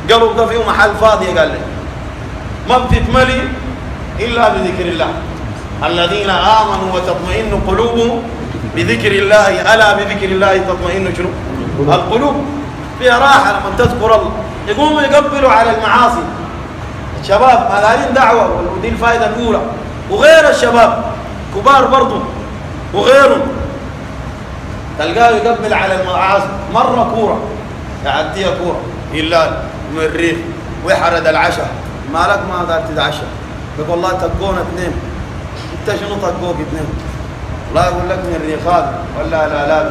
قلب ده فيه محل فاضي قال لي ما بتتملي إلا بذكر الله. الذين آمنوا وتطمئن قلوبهم بذكر الله، ألا بذكر الله تطمئن شنو؟ القلوب. فيها راحة لما تذكر الله. يقوموا يقبلوا على المعاصي. الشباب ما دارين دعوة، ودي الفائدة الأولى. وغير الشباب كبار برضو وغيرهم تلقاه يقبل على المعاصي. مرة كورة يعديها كورة إلا من الريف ويحرد العشاء، مالك ما دار تتعشى؟ يقول والله طقونا اثنين. انت شنو طقوك اثنين؟ لا يقول لك من الريخات ولا لا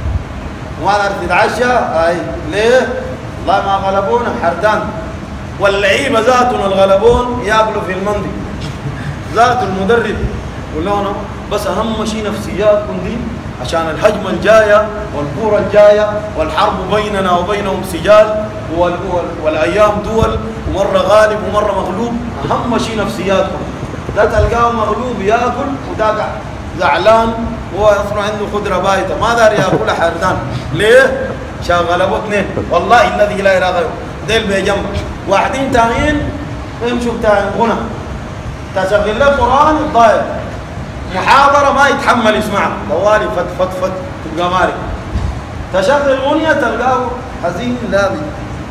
ما دار تتعشى. اي ليه؟ والله ما غلبونا حردان. واللعيبه ذاتهم الغلبون ياكلوا في المندي ذات المدرب يقول لهم بس اهم شيء نفسياتكم دي عشان الهجمه الجايه والكوره الجايه والحرب بيننا وبينهم سجال والايام دول ومره غالب ومره مغلوب. اهم شيء نفسياتكم. ده تلقاه مغلوب ياكل وده زعلان وهو اصلا عنده خضره بايته ما دار ياكلها حردان. ليه؟ عشان غلبوا اثنين. والله الذي لا اله غيره. ديل بجنب واحدين تانيين يمشوا بتاع غنى تشغل له قران الضايع محاضره ما يتحمل يسمعها طوالي فت فت فت تبقى مالك. تشغل غنية تلقاه حزين لابي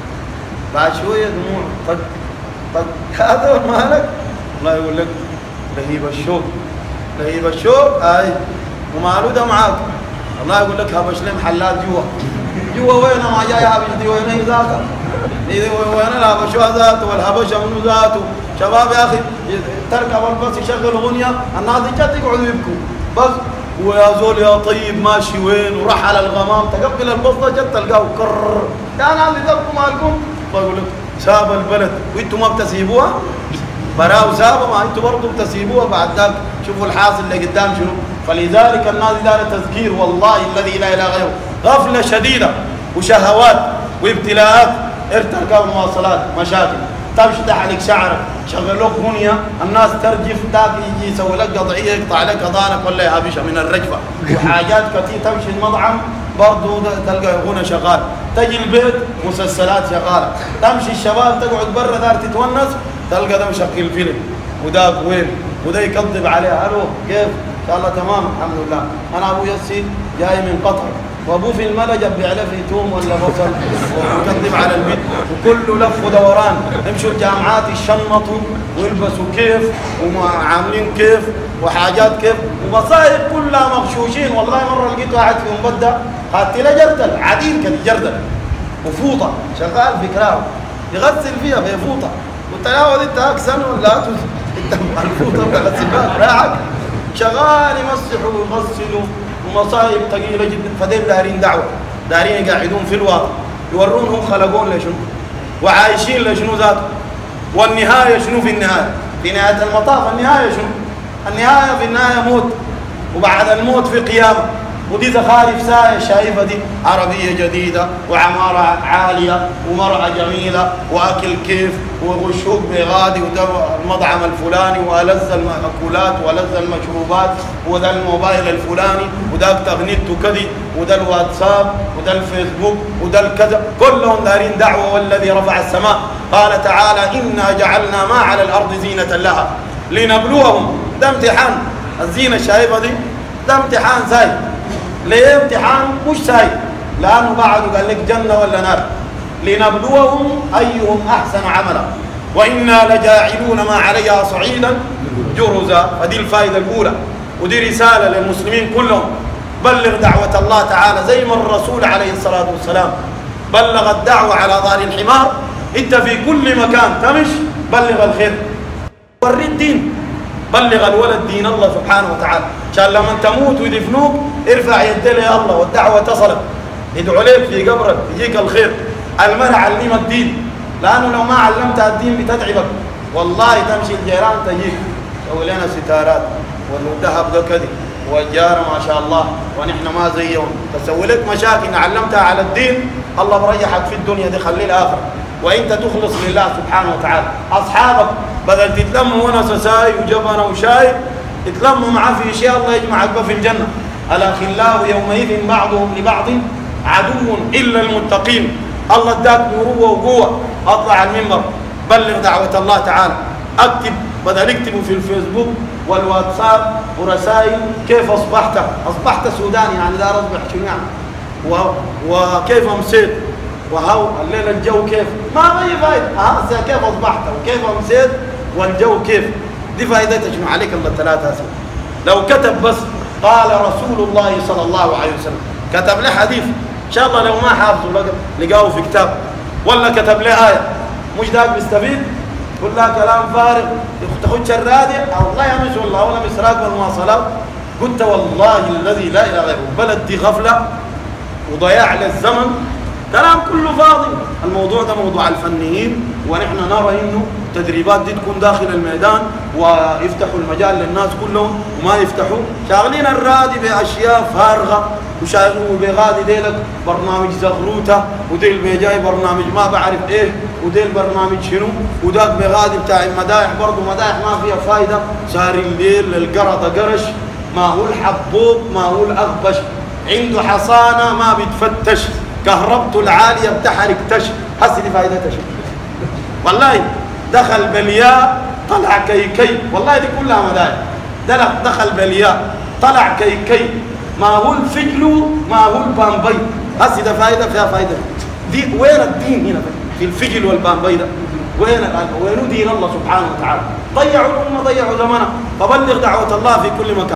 بعد شويه دموع طق طق. هذا مالك؟ الله يقول لك لهيب الشوق لهيب الشوق. اي وماله ده معاك. الله يقول لك هبش لي محلات جوا وين ما جاي هبش دي وين هي ذاك وين الهبشوها ذاته والهبشه منه ذاته. شباب يا اخي تركب الباص يشغل اغنيه الناس جت يقعدوا يبكوا بس ويا زول يا طيب ماشي وين وراح على الغمام تقبل البصه جت تلقاه كر يا ناس تبكوا مالكم. الله يقول لك ساب البلد وانتم ما بتسيبوها براو سابه ما انتم برضه بتسيبوها بعد ذاك شوفوا الحاصل اللي قدام شنو. فلذلك الناس دار تذكير والله الذي لا اله غيره. غفله شديده وشهوات وابتلاءات. ارتكب المواصلات مشاكل تمشي تحلق شعرك شغل لك غنيه الناس ترجف ذاك يجي يسوي لك قضيه يقطع لك اذانك ولا يهبشها من الرجفه وحاجات كثير. تمشي المطعم برضه تلقى غنى شغال. تجي البيت مسلسلات شغاله. تمشي الشباب تقعد برا دار تتونس تلقى ده مشغل فيلم وذاك وين وده يكذب عليه. الو كيف؟ ان شاء الله تمام الحمد لله. انا ابو يسي جاي من قطر وابوه في الملجأ بيعلى في توم ولا بصل ويكذب على البيت وكله لف ودوران. يمشوا الجامعات يشنطوا ويلبسوا كيف وعاملين كيف وحاجات كيف ومصايب كلها مغشوشين. والله مره لقيت واحد في مبدا خدت له جردل عديل كده جردل وفوطه شغال في كراو يغسل فيها في فوطه. قلت له انت اكسن ولا انت الفوطه بتغسل بها راحك شغال يمسح ويغسل ومصايب ثقيله جدا. فدين دارين دعوه دارين يقاعدون في الواقع يورونهم خلقون لشنو وعايشين لشنو ذاته. والنهايه شنو في النهايه؟ في نهايه المطاف النهايه شنو؟ النهايه في النهايه موت وبعد الموت في قيامه. ودي زخارف سايه شايفه دي عربيه جديده وعماره عاليه ومرأة جميله واكل كيف وغشوق بغادي وده المطعم الفلاني والذ المأكولات والذ المشروبات وده الموبايل الفلاني وده تغنيته كذي وده الواتساب وده الفيسبوك وده الكذا. كلهم دارين دعوه. والذي رفع السماء قال تعالى انا جعلنا ما على الارض زينه لها لنبلوهم. ده امتحان. الزينه الشايفه دي ده امتحان زي ليه امتحان مش سهل لانه بعده قال لك جنه ولا نار. لنبلوهم ايهم احسن عملا وانا لجاعلون ما عليها صعيدا جرزا. فدي الفائده الاولى ودي رساله للمسلمين كلهم. بلغ دعوه الله تعالى زي ما الرسول عليه الصلاه والسلام بلغ الدعوه على ظهر الحمار. انت في كل مكان تمش بلغ الخير وري الدين. بلغ الولد دين الله سبحانه وتعالى عشان لما تموت ويدفنوك ارفع يديه يا الله والدعوه تصلت. يدعو لك في قبرك يجيك الخير. المرء علم الدين لانه لو ما علمت الدين بتتعبك. والله تمشي الجيران تجيك سوي لنا ستارات والذهب ده كذي والجاره ما شاء الله ونحن ما زيهم. تسوي لك مشاكل علمتها على الدين الله بريحك في الدنيا دي خليه الاخره. وانت تخلص لله سبحانه وتعالى. اصحابك بدل تتلموا ونس ساي وجبنه وشاي تتلموا معاه في اشياء الله يجمعك في الجنه. الاخلاء يومئذ بعضهم لبعض عدو الا المتقين. الله اداك مروه وقوه، اطلع على المنبر بلغ دعوه الله تعالى. اكتب، بدل اكتبوا في الفيسبوك والواتساب ورسائل كيف اصبحت؟ اصبحت سوداني، يعني لا اصبح شنو يعني؟ وكيف امسيت؟ وهو الليله الجو كيف؟ ما اي فايده، هسه كيف اصبحت وكيف امسيت والجو كيف؟ دي فائدتها شنو؟ عليك الله ثلاثة اسئله. لو كتب بس قال رسول الله صلى الله عليه وسلم، كتب له حديث ان شاء الله لو ما حافظه لقاه في كتاب، ولا كتب له آية، مش داك بيستفيد؟ قل لها كلام فارغ تاخذ شرادة او الله يمس والله ولا مسراق والمواصلات. قلت والله الذي لا اله غيره البلد دي غفله وضياع للزمن، كلام كله فاضي. الموضوع ده موضوع الفنيين، ونحن نرى انه التدريبات دي تكون داخل الميدان ويفتحوا المجال للناس كلهم، وما يفتحوا شاغلين الرادي باشياء فارغه، وشاغلوا بغادي ديلك برنامج زغروته، وديل بيجاي برنامج ما بعرف ايه، وديل برنامج شنو، وداك بغادي بتاع المدايح برضه مدايح ما فيها فايده. صار الليل القرطه قرش، ما هو الحبوب ما هو الاغبش، عنده حصانه ما بيتفتش، كهربته العاليه بتحرك تش. هسه دي فائدتها شو؟ والله دخل بالياء طلع كيكي، والله دي كلها مدايح. دخل بالياء طلع كيكي، ما هو الفجل ما هو البامبي. هسه ده فائده فيها فائده. دي وين الدين هنا في الفجل والبامبي ده؟ وين دين الله سبحانه وتعالى؟ ضيعوا الامه، ضيعوا زمانها. فبلغ دعوه الله في كل مكان.